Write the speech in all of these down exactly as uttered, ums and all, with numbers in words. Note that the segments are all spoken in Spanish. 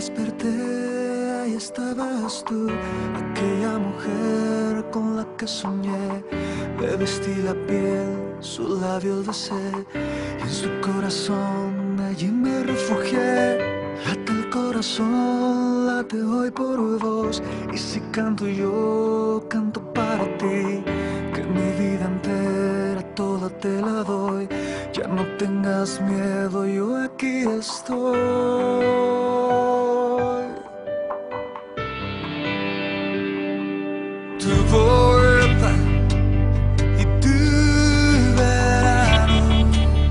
desperté, ahí estabas tú, aquella mujer con la que soñé. Le vestí la piel, su labio besé, y en su corazón allí me refugié. Late el corazón, late hoy por vos, y si canto yo, canto para ti. Que mi vida entera toda te la doy, ya no tengas miedo, yo aquí estoy. Tu puerta y tu verano,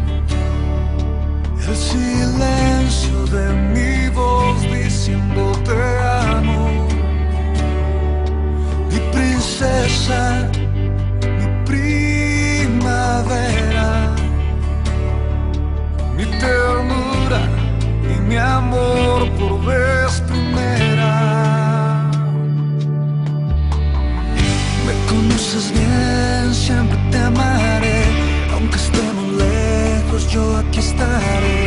el silencio de mi voz diciendo te amo, mi princesa, mi primavera, mi ternura y mi amor por vez primera. Me conoces bien, siempre te amaré, aunque estemos lejos, yo aquí estaré.